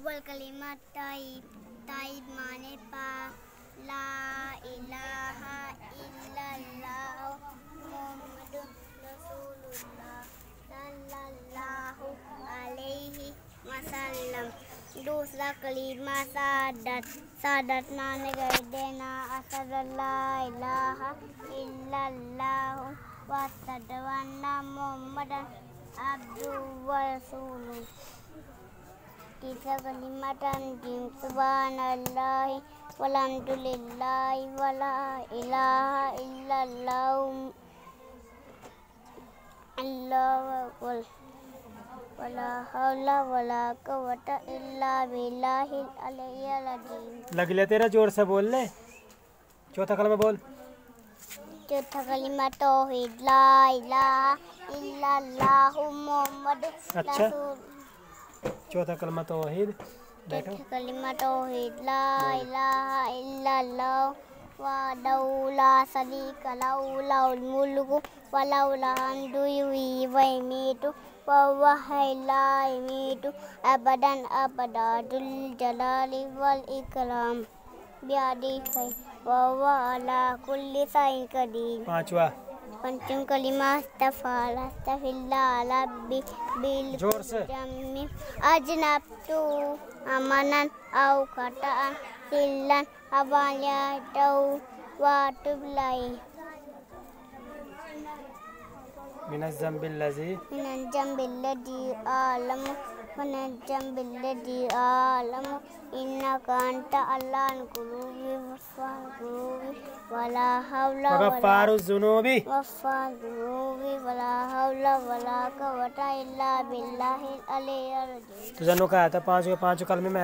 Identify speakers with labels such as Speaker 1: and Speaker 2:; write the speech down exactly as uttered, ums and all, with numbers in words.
Speaker 1: अव्वल कलिमा ताइब, ताइब माने पाक, ला इलाहा इल्लल्लाह मुहम्मदुर रसूलुल्लाह सल्लल्लाहु अलैहि वसल्लम। दूसरा कलिमा सादत, सादत माने कह देना अशहदु इलाहा इल्लल्लाह व अशहदु अन्ना मुहम्मदन अब्दुहु व रसूलुहु। तीसरा कलिमा तंजीम, सुब्हानल्लाहि वल्हम्दुलिल्लाहि वला इलाहा इल्लल्लाह अल्लाहु अकबर वला हौला वला कुव्वता इल्ला बिल्लाहिल अलिय्यिल अज़ीम।
Speaker 2: लग ले तेरा, जोर से बोल ले। चौथा कलमा बोल।
Speaker 1: चौथा कलिमा तौहीद, ला इलाहा इल्लल्लाह मुहम्मदुर
Speaker 2: अच्छा,
Speaker 1: रसूल।
Speaker 2: चौथा कलमा तौहीद। बैठो।
Speaker 1: चौथा कलिमा तौहीद, ला इलाहा इल्लल्लाह वहदहु ला शरीका लहु लहुल मुल्कु व लहुल हम्दु युहयी व युमीतु व हुवा हय्युन ला यमूतु अबदन अबदा जुल जलाली वल इकराम बियदिहिल खैर व हुवा अला कुल्लि शैइन कदीर।
Speaker 2: पांचवा।
Speaker 1: पंचम कलिमा अस्तगफिर, अस्तगफिरुल्लाह रब्बी बिल
Speaker 2: जोर से।
Speaker 1: जम्मी अजनबतु अमनन औ खतअन सिल्लन अबालियतौ व तुबलाई
Speaker 2: मिनज़ ज़म्बिल्लज़ी
Speaker 1: मिनज़ ज़म्बिल्लज़ी आलमु मिनज़ ज़म्बिल्लज़ी आलमु इन्नका अंता अल्लाहुल ग़ुरूबि वफ़्फ़ारुज़्ज़ुनूबि वला हौला वला
Speaker 2: गफ़्फ़ारुज़्ज़ुनूबि
Speaker 1: वफ़्फ़ारुज़्ज़ुनूबि वला हौला वला कुव्वता इल्ला बिल्लाहिल अलिय्यिल अज़ीम।
Speaker 2: तुझे नुका था पांच के पांच कलमे में।